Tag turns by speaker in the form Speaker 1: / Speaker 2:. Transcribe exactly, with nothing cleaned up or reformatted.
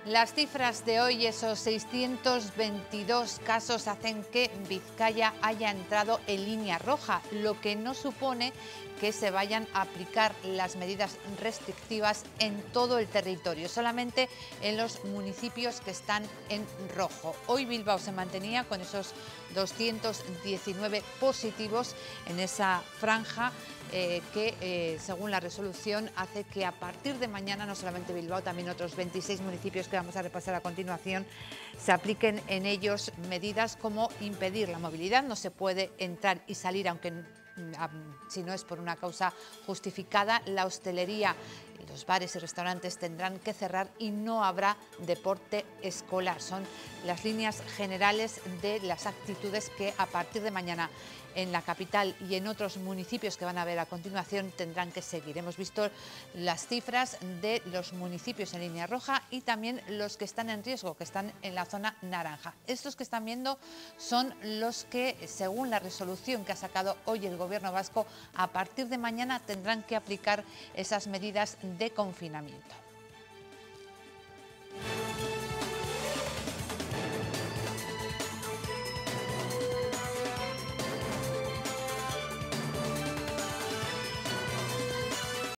Speaker 1: Las cifras de hoy, esos seiscientos veintidós casos, hacen que Vizcaya haya entrado en línea roja, lo que no supone que se vayan a aplicar las medidas restrictivas en todo el territorio, solamente en los municipios que están en rojo. Hoy Bilbao se mantenía con esos doscientos diecinueve positivos en esa franja eh, que, eh, según la resolución, hace que a partir de mañana, no solamente Bilbao, también otros veintiséis municipios que vamos a repasar a continuación, se apliquen en ellos medidas como impedir la movilidad. No se puede entrar y salir, aunque si no es por una causa justificada. La hostelería y los bares y restaurantes tendrán que cerrar y no habrá deporte escolar. Son las líneas generales de las actitudes que a partir de mañana en la capital y en otros municipios que van a ver a continuación tendrán que seguir. Hemos visto las cifras de los municipios en línea roja y también los que están en riesgo, que están en la zona naranja. Estos que están viendo son los que, según la resolución que ha sacado hoy el Gobierno vasco, a partir de mañana tendrán que aplicar esas medidas de confinamiento.